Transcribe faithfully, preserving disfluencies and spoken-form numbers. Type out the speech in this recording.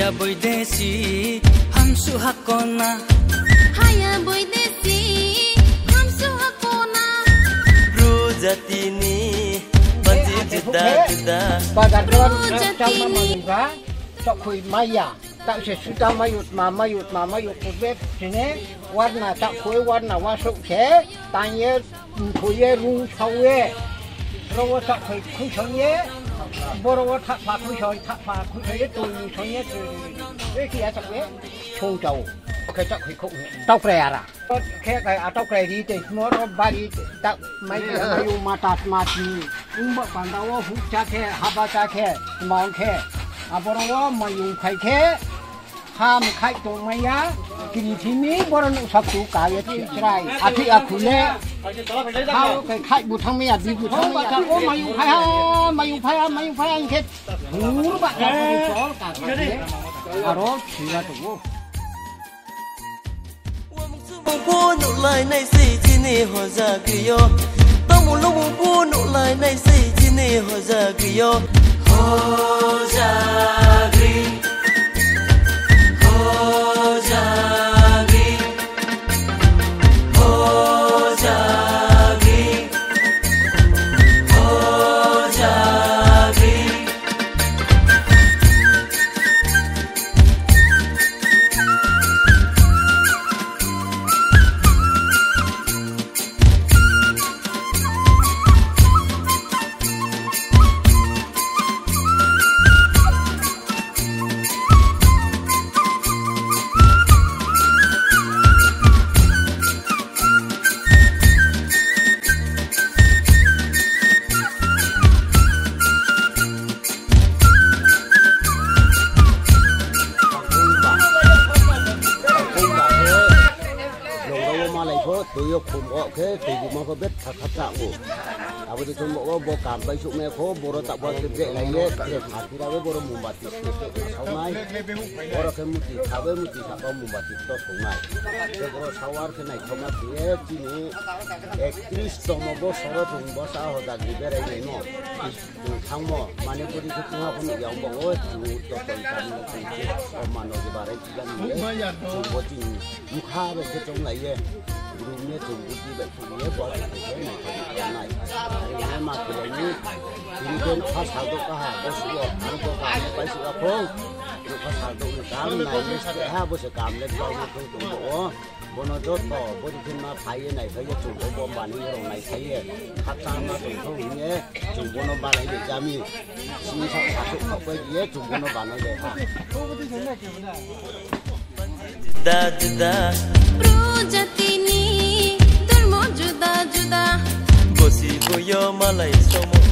Haya boy desi ham suhakona Haya boy desi ham suhakona Rujatini banji juda juda Pada tuan sama manusia tak kui maya tak sesudah mayut mama mayut mama mayut kubet sini warna tak kui warna wasuk se tanya kui ru sawe rawa tak kui kui sawe borowa tak pa kui sawe tak pa kui sawe tu sawe tu eh kia tak we chong jauh cái tak kui kok tau kaya kayak kayak atau kayak di teh semua orang bari tak mayu mayu mata mati umbak pandawa hujan ke haba ke mau ke aborowa mayu kai ke ham kai tu maya kini sini boran usatu kaya tu cerai api aku le kau kai kai butang maya di butang maya oh mayu kai ha mayu kai ha mayu kai ang ke buru bak dari sol kaya aro sila tu mong pu nụ lời này xì chi nì ho ra kyo tao mong lúc mong pu nụ lời này xì chi nì ho ra kyo ho ra kri ho ra kri ho ra kri ho ra kri tôi yêu khủng bố thế thì cũng mà có biết thật thật tạo của à bây giờ chúng bộ bộ cảm bay xuống mẹ phố bộ tạo bao cái dễ này nhé để phạt thì ra với bộ mùng bát thì sáu mai bộ cái mùng thì tháo với mùng thì tháo mùng bát thì to sáu mai cái bộ sáu ar cái này không mà thì chỉ ní ektis to mà bộ sáu thùng bộ sáu họ đặt đi về đây này nó thằng mò mà nếu bộ đi cái thằng không được bộ ơi chú to to cái nó mà nó cái bà đấy chỉ là như bộ chỉ mua khá về cái trong này vậy rumnya tunggu di bagian buat kerja naik naik ini mah ini ini kan pas satu kah bos gua harus gua kami pas gua pun itu pas satu kami naik ini ha bos kami lihat kau itu tunggu oh bono joto bodi kan mah payah naik saya tunggu bom bani orang naik saya hak sama tunggu ini tunggu no bani di kami sini satu kau pergi tunggu no bani deh ha da da Rujatini durmo juda juda Bosi boyo malay somo